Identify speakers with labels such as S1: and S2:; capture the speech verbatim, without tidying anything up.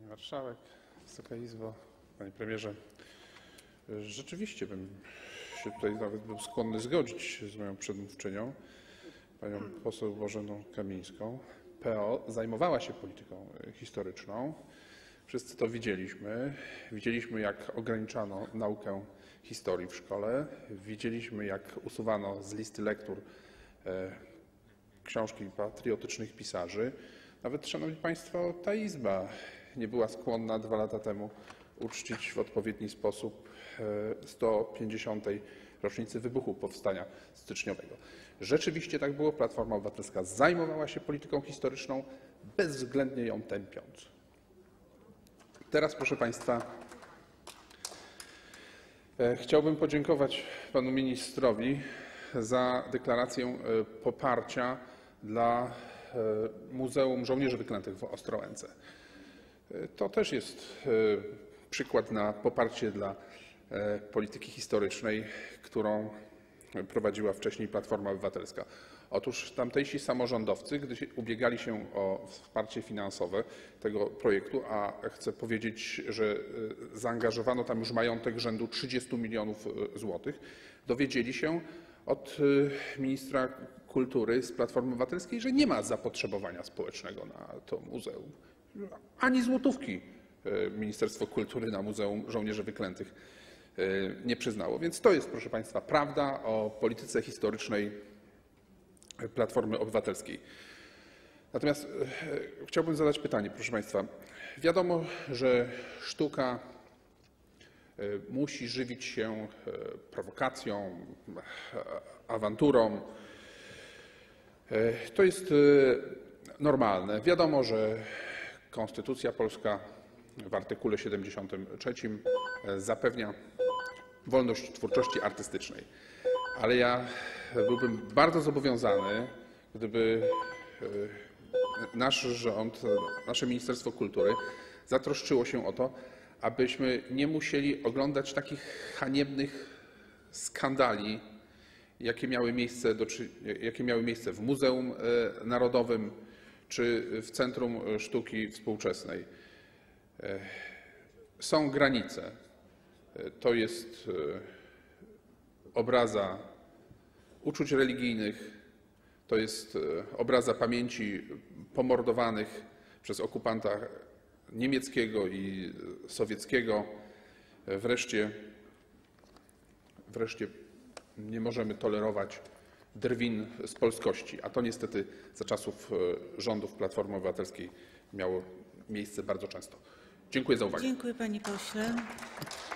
S1: Marszałek, Wysoka Izbo, Panie Premierze. Rzeczywiście bym się tutaj nawet był skłonny zgodzić z moją przedmówczynią, panią poseł Bożeną Kamińską. P O zajmowała się polityką historyczną. Wszyscy to widzieliśmy. Widzieliśmy, jak ograniczano naukę historii w szkole. Widzieliśmy, jak usuwano z listy lektur książki patriotycznych pisarzy. Nawet, szanowni państwo, ta Izba nie była skłonna dwa lata temu uczcić w odpowiedni sposób sto pięćdziesiątej rocznicy wybuchu Powstania Styczniowego. Rzeczywiście tak było. Platforma Obywatelska zajmowała się polityką historyczną, bezwzględnie ją tępiąc. Teraz, proszę państwa, chciałbym podziękować panu ministrowi za deklarację poparcia dla Muzeum Żołnierzy Wyklętych w Ostrołęce. To też jest przykład na poparcie dla polityki historycznej, którą prowadziła wcześniej Platforma Obywatelska. Otóż tamtejsi samorządowcy, gdy ubiegali się o wsparcie finansowe tego projektu, a chcę powiedzieć, że zaangażowano tam już majątek rzędu trzydziestu milionów złotych, dowiedzieli się od ministra kultury z Platformy Obywatelskiej, że nie ma zapotrzebowania społecznego na to muzeum. Ani złotówki Ministerstwo Kultury na Muzeum Żołnierzy Wyklętych nie przyznało. Więc to jest, proszę państwa, prawda o polityce historycznej Platformy Obywatelskiej. Natomiast chciałbym zadać pytanie, proszę państwa. Wiadomo, że sztuka musi żywić się prowokacją, awanturą. To jest normalne. Wiadomo, że Konstytucja polska w artykule siedemdziesiątym trzecim zapewnia wolność twórczości artystycznej. Ale ja byłbym bardzo zobowiązany, gdyby nasz rząd, nasze Ministerstwo Kultury zatroszczyło się o to, abyśmy nie musieli oglądać takich haniebnych skandali, jakie miały miejsce, do, jakie miały miejsce w Muzeum Narodowym czy w Centrum Sztuki Współczesnej. Są granice. To jest obraza uczuć religijnych, to jest obraza pamięci pomordowanych przez okupanta niemieckiego i sowieckiego. Wreszcie, wreszcie nie możemy tolerować drwin z polskości, a to niestety za czasów rządów Platformy Obywatelskiej miało miejsce bardzo często. Dziękuję za uwagę.
S2: Dziękuję, panie pośle.